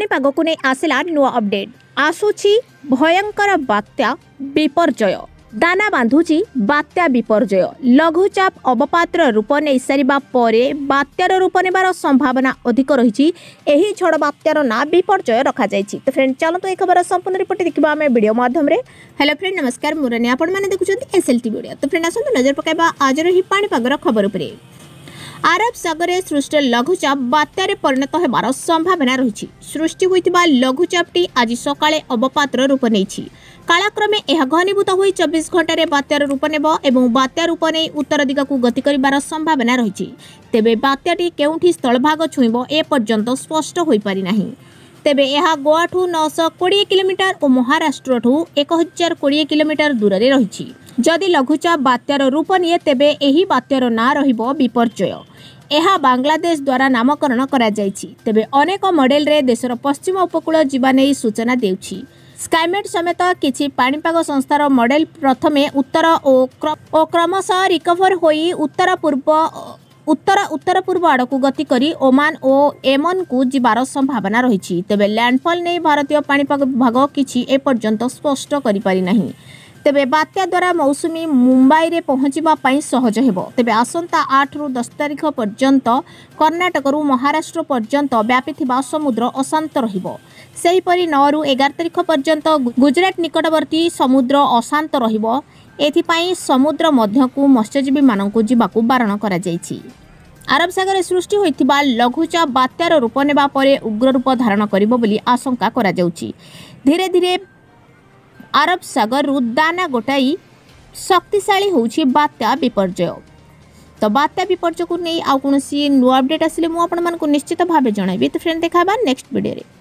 पाग को नहीं आसला नुआ अपडेट आसुची भयंकर बात्या विपर्जय दाना बांधुची बात्या विपर्जय लघुचाप अवपातर रूप नहीं सारिबा परे बात्यार रूप नेबार संभावना अधिक रही एही झड़ बात्यार ना विपर्जय रखा जायछि। तो फ्रेंड चलतो एक खबर संपूर्ण रिपोर्ट देखिबा हमें वीडियो माध्यम रे। हेलो फ्रेंड नमस्कार मुरनी आपण माने देखुछन्ती एसएलटी वीडियो। तो फ्रेंड आसंतु नजर पकाइबा आज रो ही पानी पागर खबर उपरे। अरब सागर सृष्ट लघुचाप बात्यारे परिणत होबार संभावना रही। सृष्टि होइतिबा लघुचापटी आज सकाळे अवपातर रूप नेछि। कालक्रमे यह घनीभूत होई 24 घंटे बात्यार रूप नेब एवं बात्या रूप नहीं उत्तर दिगकू गति करिबार संभावना रही। तेबे बात्याटी केउठी स्थलभाग छुईब ए पर्यंत स्पष्ट होई पारि नाही। तेबे यह गोवाठू 920 किलोमीटर और महाराष्ट्र ठू 1020 किलोमीटर दूर रे रही। जदि लघुचाप बात्यार रूप निये तेबे एही बात्यार ना रहिबो विपर्जय। यह बांग्लादेश द्वारा नामकरण करा जायछि। तेबे अनेक मॉडल रे देशर पश्चिम उपकूल जीवा नै सूचना देउछि। स्काईमेट समेत किछि पाणीपाग संस्थार मॉडल प्रथमे उत्तर और क्रमशः रिकवर होई उत्तर पूर्व आड़क गति करी ओमान और एमन को जीवार संभावना रही। तेबे लैंडफॉल नहीं भारतीय पाणीपाग विभाग किछि ए पर्यंत स्पष्ट करि पारि नाही। तेबे बात्या द्वारा मौसुमी मुंबई रे पहुंचबा पई सहज हेबो। तेबे आसंता 8 रु 10 तारिख पर्यंत कर्णाटक रु महाराष्ट्र पर्यंत व्यापीथिबा समुद्र अशांत रहिबो। सेहीपरि 9 रु 11 तारिख पर्यंत गुजरात निकटवर्ती समुद्र अशांत रहिबो। एथिपाई समुद्र मध्यकू मत्स्यजीवी मानकू जीवाकू बारण करा जायछि। अरब सागर सृष्टि होइथिबा लघुचाप बात्यार रूप नेबा परे उग्र रूप धारण करिबो बोली आशंका करा जाउछि। धीरे धीरे अरब सागर रु दाना गोटाई शक्तिशाली होउछि बात्या विपर्जय। तो बात्या विपर्जय को नहीं आ कोनोसी नुआ अपडेट आसिले मु आपण मानकू निश्चित भाबे जणाइबी। तो फ्रेंड देखाबा नेक्स्ट वीडियो रे।